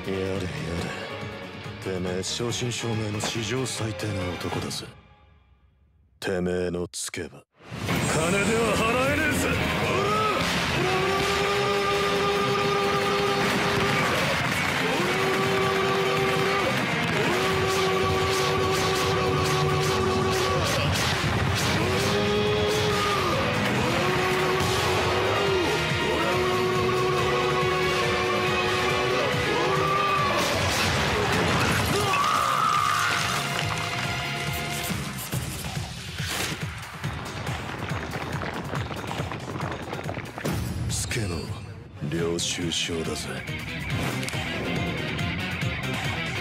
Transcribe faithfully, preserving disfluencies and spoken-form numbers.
やれやれ、てめえ正真正銘の史上最低な男だぜ。てめえのつけば金では払えねえぜ。スケの領収書だぜ。